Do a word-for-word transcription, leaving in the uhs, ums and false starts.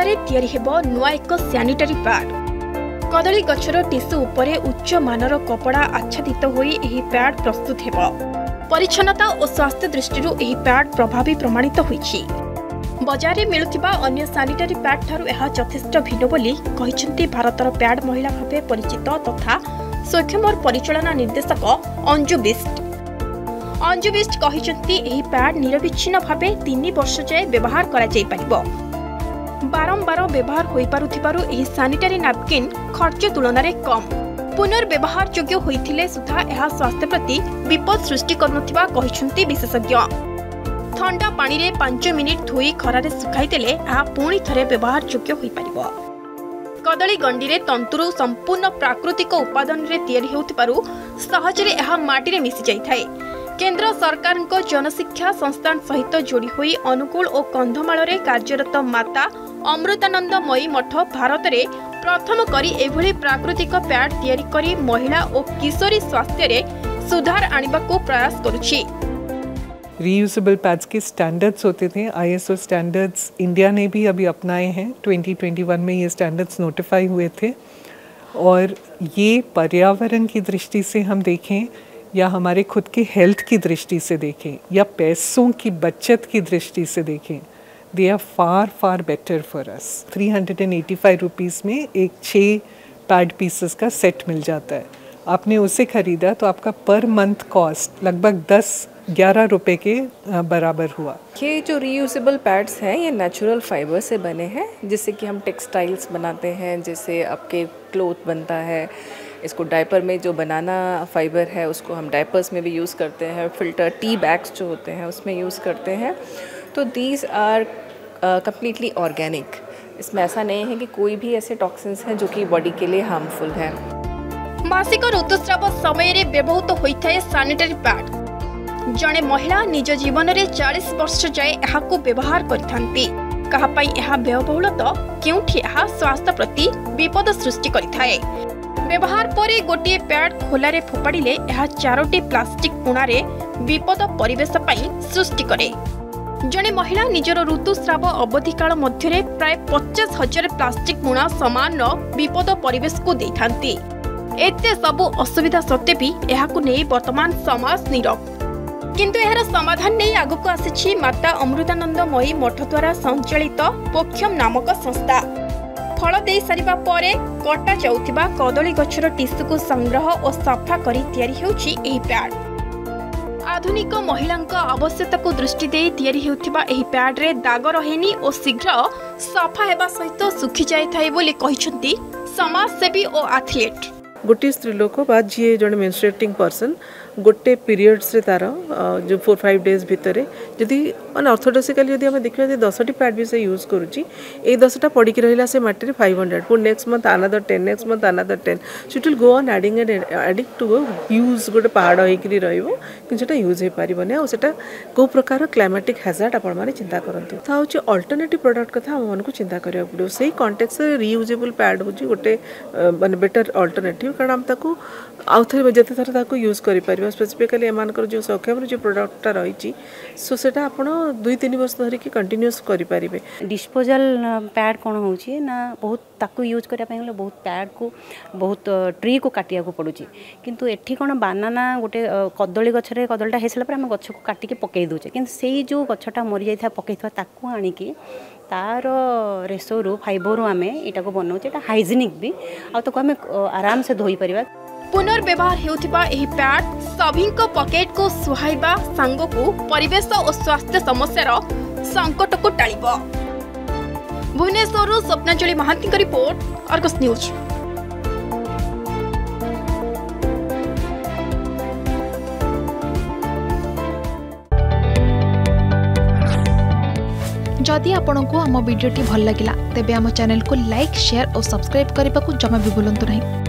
रे तैयारी हेबो नुआ एक सैनिटरी पैड। कदली गछर टिश्यू उपरे उच्च मानर कपड़ा आच्छादित होई एही पैड प्रस्तुत हेबो। परिच्छन्नता और स्वास्थ्य दृष्टि एही पैड प्रभावी प्रमाणित होईछि। बजार में मिलुथिबा अन्य सैनिटरी पैड ठारू एहा यथेष्ट भिन्न बोली कहिसेंती भारतर पैड महिला भावे परिचित तथा स्वयंवर परिचालना निर्देशक अंजु बिस्ट। अंजु बिस्ट कहिसेंती एही पैड निरविच्छिन्न भावे तीन वर्ष जाए व्यवहार करा जाय परिबो। बारंबार व्यवहार होई पारुथिबारु एही सैनिटरी नैपकिन खर्च तुलन में कम पुनर्व्यवहार योग्य होइथिले सुधा एहा स्वास्थ्य प्रति विपद सृष्टि करनुथिबा कहिसेंती विशेषज्ञ। ठंडा पानी रे पांच मिनिट धोई खरारे सुखाई देले एहा पुणी थरे व्यवहार योग्य होई परिबो। कदली गंडी रे तंतुरु संपूर्ण प्राकृतिक उपादान रे तैयारी हेउथिबारु सहजरे एहा माटी रे मिसि जाई थाए। केंद्र सरकार को जनशिक्षा संस्थान सहित जोड़ी हुई अनुकूल और कंधमाल रे कार्यरत माता अमृतानंद मई मठ भारत रे प्रथम करी एभली प्राकृतिक पैड तैयारी करी महिला और किशोरी स्वास्थ्य रे सुधार आनिबा को प्रयास करुछि। रीयूजेबल पैड्स के स्टैंडर्ड्स होते थे, आईएसओ स्टैंडर्ड्स इंडिया ने भी अभी अपनाए हैं। ट्वेंटी ट्वेंटी वन में ये स्टैंडर्ड्स नोटिफाई हुए थे और ये पर्यावरण की दृष्टि से हम देखें या हमारे खुद के हेल्थ की दृष्टि से देखें या पैसों की बचत की दृष्टि से देखें, they are far far better for us. Three hundred and eighty five rupees में एक छः पैड पीसेस का सेट मिल जाता है। आपने उसे ख़रीदा तो आपका पर मंथ कॉस्ट लगभग दस ग्यारह रुपए के बराबर हुआ। ये जो रीयूजेबल पैड्स हैं ये नेचुरल फाइबर से बने हैं, जिससे कि हम टेक्सटाइल्स बनाते हैं, जैसे आपके क्लोथ बनता है। इसको डायपर में जो बनाना फाइबर है उसको हम डायपर्स में भी यूज़ करते हैं। फिल्टर टी बैग्स जो होते हैं उसमें यूज़ करते हैं। तो दीज आर कम्प्लीटली ऑर्गेनिक। इसमें ऐसा नहीं है कि कोई भी ऐसे टॉक्सिन्स हैं जो कि बॉडी के लिए हार्मफुल है। मासिक ऋतुस्राव समय रे व्यवहृत होइथाय सैनिटरी पैड। जड़े महिला निज जीवन में चालीस वर्ष जाए यहाकू व्यवहार करिथांती। कहा पई यहा व्ययबहुल तो क्योंठि यहा स्वास्थ्य प्रति विपद सृष्टि करिथाए। व्यवहार परे गोटे पैड खोलारे फोपाड़िले यहा चारोटी प्लास्टिक पुणारे विपद परिवेश पई सृष्टि करे। जड़े महिला निजर ऋतुस्राव अवधि काल मध्य प्राय पचास हजार प्लास्टिक पुणा समान विपद परिवेश को देथांती। एते सबु असुविधा सत्वे भी यहाकू नै वर्तमान समाज नीरव। किंतु एहार समाधान नहीं आगक आसी माता अमृतानंद मई मठ द्वारा संचालित पोक्षम नामक संस्था। फल दे सारिबा परे कटा जाउथिबा कदली गछर टिश्यू को संग्रह और सफा करी तैयारी हेउछि एही पैड। आधुनिक महिलांक आवश्यकता को दृष्टि दे तैयारी हेउथिबा एही पैड रे दाग रहेनी और शीघ्र सफा हेबा सहित सुखी जाय थाए बोली कहिसंती समाजसेवी और एथलीट। गोटे स्त्री लोक बा जी जन मेंस्ट्रुएटिंग पर्सन गोटे पीरियड्स रे तार जो फोर फाइव डेज भितर जदि माने ऑर्थोडॉक्सिकली यदि हम देखिबा दसटी पैड भी से यूज करूची ए दसटा पड़ी की रहिला से माटी रे फाइव हंड्रेड पुर next month another ten next month another ten so it will go on adding and adding to go use गोटे पहाड़ होइकरी रहइबो कि सेटा यूज हे परिबने आ सेटा को प्रकार क्लाइमेटिक हैजार्ड आपण माने चिंता करंतु था होची अल्टरनेटिव प्रोडक्ट कथा हम मन को चिंता करिया पड़ो। सेही कॉन्टेक्स्ट रे रीयूजेबल पैड होची गोटे माने बेटर अल्टरनेटिव कारण हम ताको आउथरे जते थर ताको यूज करि परिबा। स्पेसिफिकली एमानकर जो सक्षम जो प्रोडक्टटा रही सो सेटा आपण दुई तीन वर्ष धरिकी कंटिन्यूस करि परिबे। डिस्पोजल पैड कौन होची ना बहुत ताकू यूज करिया ପାଇଁ गले बहुत पैड को बहुत ट्री को काटिया को पड़ुची। किंतु एठी कोन बानाना गोटे कदली गछरे कदलटा हेसला पर हम गछ को काटी के पकई दोचे, किंतु सेही जो गछटा मरि जाइथा पकईथवा ताकू आनी की तार रेसोरु फाइबर आमे एटा को बनौचे। एटा हाइजीनिक भी आ तो आमे आराम से धोई परिबा। पुनर्व्यवहार हेउथिबा एही पैड सभिंक पॉकेट को सुहाइबा सांग को परिवेश और स्वास्थ्य समस्यार संकट को टाळिबो। भुवनेश्वर स्वप्नांजलि महांती का रिपोर्ट, अर्गस न्यूज। जदि आपंक आम भिडी भल लगा तेब आम चैनल को लाइक शेयर और सब्सक्राइब करने को जमा भी भूलु नहीं।